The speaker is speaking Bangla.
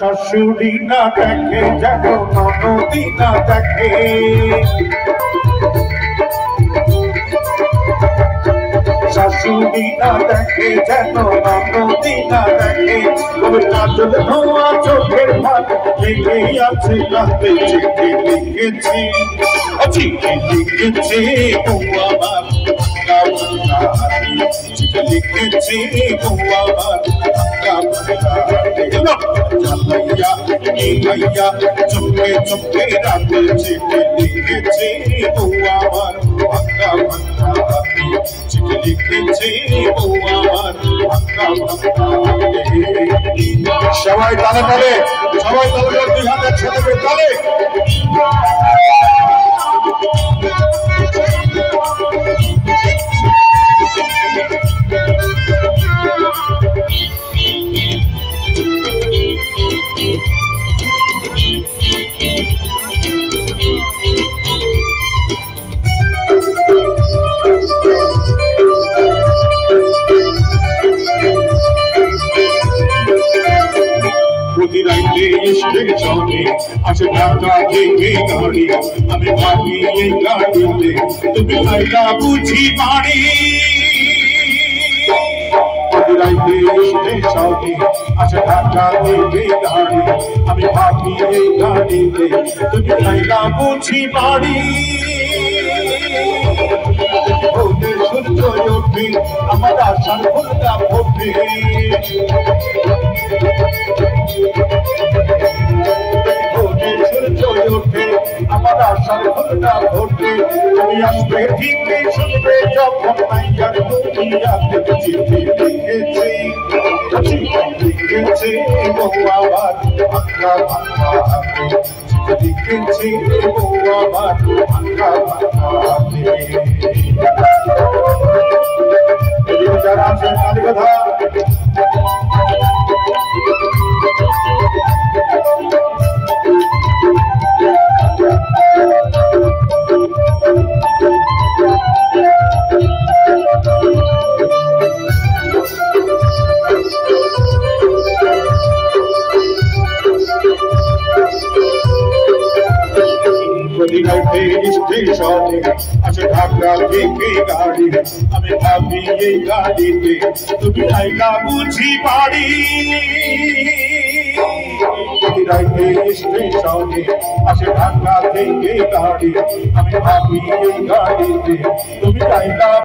শাশুড়ি না দেখে যেন ননদি না দেখে, শাশুড়ি না দেখে যেন ননদি না দেখে। তবে কাজল ধোয়া চোখের ভাত লেগে আছে রাতে, চিঠি লিখেছি চিঠি লিখেছি ও আমার চিঠি লিখেছি ও আমার ভাইয়া চুপকে চুপকে রাতে চিঠি লিখেছি ও আমার ভাঙ্গা ভাঙ্গা হাতি, চিঠি লিখেছি ও আমার ভাঙ্গা ভাঙ্গা হাতি। সবাই তালে তালে, সবাই তালে দুই হাতে ছেলেকে তালে। প্রতি রাইতে স্টেশনে আসে ঢাকা থেকে গাড়ি, আমি ভাবি এই গাড়িতে তুমি আইলা বুঝি বাড়ি। প্রতি রাইতে স্টেশনে আসে ঢাকা থেকে গাড়ি, আমি ভাবি এই গাড়িতে তুমি আইলা বুঝি বাড়ি। ভোরে সূর্য ওঠে আমার আশার ফুলটা ফোটে, ভোরে সূর্য ওঠে আমার আশার ফুলটা ফোটে। তুমি আসবে ঠিকই শুনবে যখন মাইয়ার দুনিয়াতে চিঠি লিখেছি, চিঠি লিখেছি ও আমার ভাঙ্গা ভাঙ্গা হাতে, চিঠি লিখেছি ও আমার ভাঙ্গা ভাঙ্গা হাতে। যারা আছেন কথা স্টেশনে আছে ঢাকা থেকে গাড়ি, আমি ভাবি এই গাড়িতে তুমি আইলা বুঝি বাড়ি। রাইতে স্টেশনে আছে ঢাকা থেকে গাড়ি, আমি ভাবি এই গাড়িতে তুমি আইলা